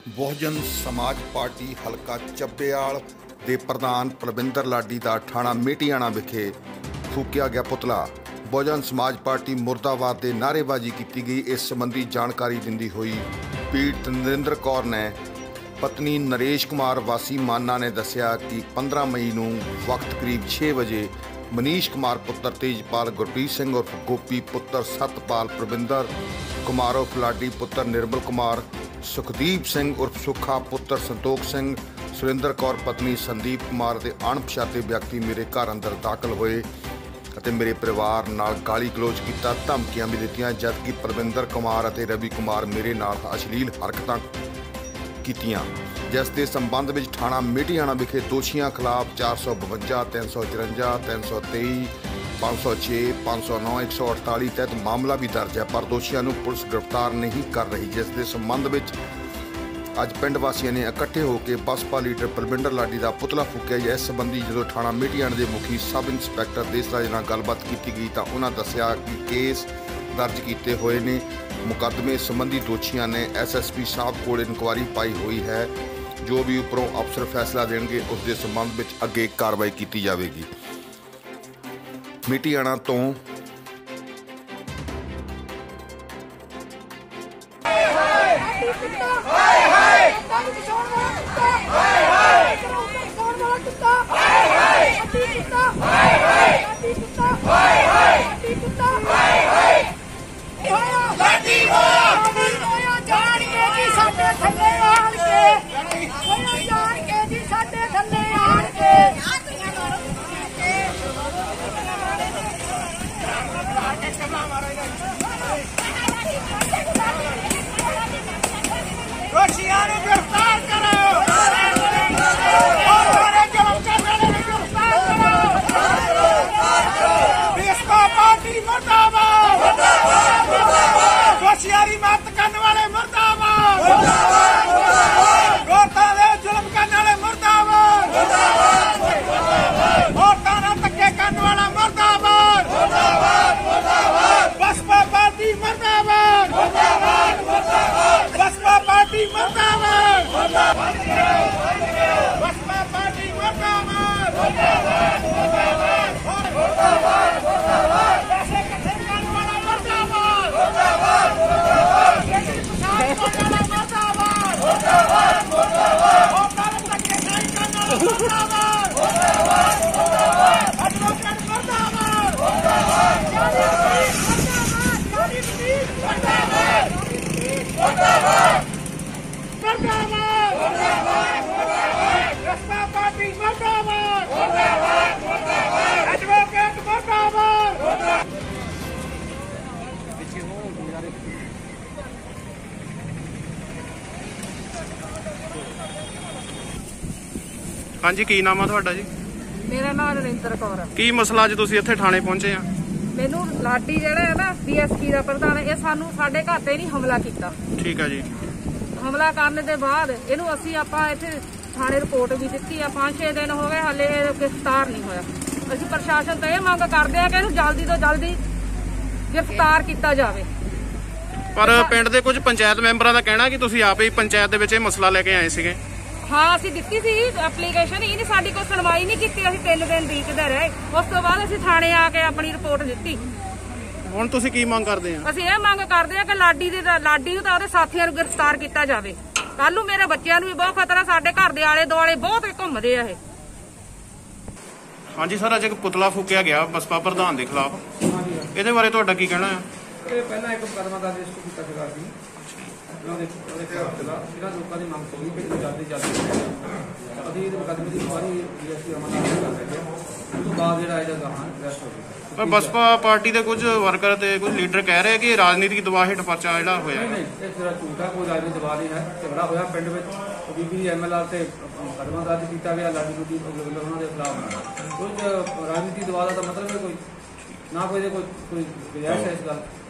ਬਹੁਜਨ ਸਮਾਜ ਪਾਰਟੀ ਹਲਕਾ ਚੱਬੇਵਾਲ ਦੇ ਪ੍ਰਧਾਨ ਪਰਵਿੰਦਰ ਲਾਡੀ ਦਾ ਥਾਣਾ ਮੇਟੀਆਣਾ ਵਿਖੇ ਫੂਕਿਆ ਗਿਆ ਪੁਤਲਾ। ਬਹੁਜਨ ਸਮਾਜ ਪਾਰਟੀ ਮੁਰਦਾਬਾਦ ਦੇ ਨਾਅਰੇਬਾਜ਼ੀ ਕੀਤੀ ਗਈ। ਇਸ ਸੰਬੰਧੀ ਜਾਣਕਾਰੀ ਦਿੰਦੀ ਹੋਈ ਪੀੜਤ ਨਰਿੰਦਰ ਕੌਰ ਨੇ ਪਤਨੀ ਨਰੇਸ਼ ਕੁਮਾਰ ਵਾਸੀ ਮਾਨਾ ਨੇ ਦੱਸਿਆ ਕਿ 15 ਮਈ ਨੂੰ ਵਕਤ ਕਰੀਬ 6 ਵਜੇ ਮਨੀਸ਼ ਕੁਮਾਰ ਪੁੱਤਰ ਤੇਜਪਾਲ, ਗੁਰਪ੍ਰੀਤ ਸਿੰਘ ਉਰਫ ਗੋਪੀ ਪੁੱਤਰ ਸਤਪਾਲ, ਪ੍ਰਵਿੰਦਰ ਕੁਮਾਰ ਉਰਫ ਲਾਡੀ ਪੁੱਤਰ ਨਿਰਮਲ ਕੁਮਾਰ, ਸੁਖਦੀਪ ਸਿੰਘ ਉਰਫ ਸੁੱਖਾ ਪੁੱਤਰ ਸੰਤੋਖ ਸਿੰਘ, ਸੁਰਿੰਦਰ ਕੌਰ ਪਤਨੀ ਸੰਦੀਪ ਕੁਮਾਰ ਦੇ ਅਣਪਛਾਤੇ ਵਿਅਕਤੀ ਮੇਰੇ ਘਰ ਅੰਦਰ ਦਾਖਲ ਹੋਏ ਅਤੇ ਮੇਰੇ ਪਰਿਵਾਰ ਨਾਲ ਗਾਲੀ ਗਲੋਚ ਕੀਤਾ, ਧਮਕੀਆਂ ਵੀ ਦਿੱਤੀਆਂ, ਜਦਕਿ ਪ੍ਰਵਿੰਦਰ ਕੁਮਾਰ ਅਤੇ ਰਵੀ ਕੁਮਾਰ ਮੇਰੇ ਨਾਲ ਅਸ਼ਲੀਲ ਹਰਕਤਾਂ ਕੀਤੀਆਂ, ਜਿਸ ਦੇ ਸੰਬੰਧ ਵਿੱਚ ਥਾਣਾ ਮੇਟੀਆਣਾ ਵਿਖੇ ਦੋਸ਼ੀਆਂ ਖਿਲਾਫ 452, 354, 323, 506, 509, 148 ਤਹਿਤ ਮਾਮਲਾ ਵੀ ਦਰਜ ਹੈ, ਪਰ ਦੋਸ਼ੀਆਂ ਨੂੰ ਪੁਲਿਸ ਗ੍ਰਿਫਤਾਰ ਨਹੀਂ ਕਰ ਰਹੀ, ਜਿਸ ਦੇ ਸੰਬੰਧ ਵਿੱਚ ਅੱਜ ਪਿੰਡ ਵਾਸੀਆਂ ਨੇ ਇਕੱਠੇ ਹੋ ਕੇ ਬਸਪਾ ਲੀਡਰ ਪਰਵਿੰਦਰ ਲਾਡੀ ਦਾ ਪੁਤਲਾ ਫੂਕਿਆ। ਇਸ ਸੰਬੰਧੀ ਜਦੋਂ ਥਾਣਾ ਮੇਟੀਆਣਾ ਦੇ ਮੁਖੀ ਸਬ ਇੰਸਪੈਕਟਰ ਦੇਸਰਾਜ ਨਾਲ ਗੱਲਬਾਤ ਕੀਤੀ ਗਈ ਤਾਂ ਉਹਨਾਂ ਦੱਸਿਆ ਕਿ ਕੇਸ ਦਰਜ ਕੀਤੇ ਹੋਏ ਨੇ। ਮੁਕੱਦਮੇ ਸੰਬੰਧੀ ਦੋਸ਼ੀਆਂ ਨੇ SSP ਸਾਹਿਬ ਕੋਲ ਇਨਕੁਆਇਰੀ ਪਾਈ ਹੋਈ ਹੈ। ਜੋ ਵੀ ਉੱਪਰੋਂ ਅਫਸਰ ਫੈਸਲਾ ਦੇਣਗੇ ਉਸ ਦੇ ਸੰਬੰਧ ਵਿੱਚ ਅੱਗੇ ਕਾਰਵਾਈ ਕੀਤੀ ਜਾਵੇਗੀ। ਮੇਟੀਆਣਾ ਤੋਂ ਹਾਂਜੀ, ਕੀ ਨਾਮ ਆ ਤੁਹਾਡਾ ਜੀ? ਮੇਰਾ ਨਾਮ ਨਰਿੰਦਰ ਕੌਰ ਹੈ। ਕੀ ਮਸਲਾ ਅੱਜ ਤੁਸੀਂ ਇੱਥੇ ਥਾਣੇ ਪਹੁੰਚੇ ਆ? ਮੈਨੂੰ ਲਾਡੀ ਜਿਹੜਾ ਹੈ ਨਾ BSP ਦਾ ਪ੍ਰਧਾਨ, ਇਹ ਸਾਨੂੰ ਸਾਡੇ ਘਰ ਤੇ ਨਹੀਂ ਹਮਲਾ ਕੀਤਾ। ਠੀਕ ਆ ਜੀ। ਹਮਲਾ ਕਰਨ ਦੇ ਬਾਅਦ ਇਹਨੂੰ ਆਪਾਂ ਇੱਥੇ ਥਾਣੇ ਰਿਪੋਰਟ ਵੀ ਦਿੱਤੀ ਆ। 5-6 ਦਿਨ ਹੋ ਗਏ, ਹਾਲੇ ਗ੍ਰਿਫਤਾਰ ਨਹੀਂ ਹੋਇਆ। ਅਸੀਂ ਪ੍ਰਸ਼ਾਸਨ ਤੋਂ ਇਹ ਮੰਗ ਕਰਦੇ ਆ ਕਿ ਇਹਨੂੰ ਜਲਦੀ ਤੋਂ ਜਲਦੀ ਗ੍ਰਿਫਤਾਰ ਕੀਤਾ ਜਾਵੇ। ਪਰ ਪਿੰਡ ਦੇ ਕੁਝ ਪੰਚਾਇਤ ਮੈਂਬਰਾਂ ਦਾ ਕਹਿਣਾ ਕਿ ਤੁਸੀਂ ਆਪੇ ਹੀ ਪੰਚਾਇਤ ਦੇ ਵਿੱਚ ਇਹ ਮਸਲਾ ਲੈ ਕੇ ਆਏ ਸੀਗੇ। ਹਾਂ, ਅਸੀਂ ਦਿੱਤੀ ਸੀ ਐਪਲੀਕੇਸ਼ਨ, ਇਹ ਨਹੀਂ ਸਾਡੀ ਕੋਈ ਸੁਣਵਾਈ ਨਹੀਂ ਕੀਤੀ। ਅਸੀਂ 3 ਦਿਨ ਉਡੀਕਦੇ ਰਹੇ। ਉਸ ਤੋਂ ਬਾਅਦ ਅਸੀਂ ਥਾਣੇ ਆ ਕੇ ਆਪਣੀ ਰਿਪੋਰਟ ਦਿੱਤੀ। ਹੁਣ ਤੁਸੀਂ ਕੀ ਮੰਗ ਕਰਦੇ ਆ? ਅਸੀਂ ਇਹ ਮੰਗ ਕਰਦੇ ਆ ਕਿ ਲਾਡੀ ਨੂੰ ਤਾਂ ਉਹਦੇ ਸਾਥੀਆਂ ਨੂੰ ਗ੍ਰਿਫਤਾਰ ਕੀਤਾ ਜਾਵੇ। ਕੱਲ ਨੂੰ ਮੇਰੇ ਬੱਚਿਆਂ ਨੂੰ ਵੀ ਬਹੁਤ ਖਤਰਾ, ਸਾਡੇ ਘਰ ਦੇ ਆਲੇ ਦੁਆਲੇ ਬਹੁਤ ਘੁੰਮਦੇ ਆ ਇਹ। ਹਾਂਜੀ ਸਰ, ਅੱਜ ਇੱਕ ਪੁਤਲਾ ਫੂਕਿਆ ਗਿਆ ਬਸਪਾ ਪ੍ਰਧਾਨ ਦੇ ਖਿਲਾਫ, ਇਹਦੇ ਬਾਰੇ ਤੁਹਾਡਾ ਕੀ ਕਹਿਣਾ ਹੈ? ਇਹ ਪਹਿਲਾਂ ਇੱਕ ਮੁਕੱਦਮਾ ਦਰਜ ਕੀਤਾ ਸੀਗਾ ਸੀ ਉਹਦੇ ਖਿਲਾਫ ਜਿਹੜਾ ਲੋਕਾਂ ਦੀ ਮੰਗ ਸੀ ਕਿ ਜਲਦੀ ਅਸੀਂ ਮੁਕੱਦਮੇ ਦੀ ਇਨਕੁਆਇਰੀ DSP ਅਮਨ ਨਾਲ ਕਰ ਰਹੇ ਹਾਂ। ਉਸ ਤੋਂ ਬਾਅਦ ਜਿਹੜਾ ਇਹਦਾ ਗਾਹਾਂ ਅਰੈਸਟ ਹੋ ਗਿਆ। ਪਰ ਬਸਪਾ ਪਾਰਟੀ ਦੇ ਕੁਝ ਵਰਕਰ ਤੇ ਕੁਝ ਲੀਡਰ ਕਹਿ ਰਹੇ ਕਿ ਰਾਜਨੀਤਿਕ ਦਬਾਅ ਹੇਠ ਪਰਚਾ ਜਿਹੜਾ ਹੋਇਆ। ਨਹੀਂ, ਇਹ ਸਿਰਾ ਝੂਠਾ, ਕੋਈ ਰਾਜਨੀਤਿਕ ਦਬਾਅ ਨਹੀਂ ਹੈ। ਝਗੜਾ ਹੋਇਆ ਪਿੰਡ ਵਿੱਚ, ਬੀਬੀ MLR ਤੇ ਮੁਕੱਦਮਾ ਦਰਜ ਕੀਤਾ ਗਿਆ ਲਾਡੀ ਨੂੰ ਉਹਨਾਂ ਦੇ ਖਿਲਾਫ। ਕੁਝ ਰਾਜਨੀਤਿਕ ਦਬਾਅ ਦਾ ਮਤਲਬ ਹੈ ਕੋਈ ਨਾ, ਕੋਈ ਗੁੰਜਾਇਸ਼ ਹੈ ਇਸ ਗੱਲ।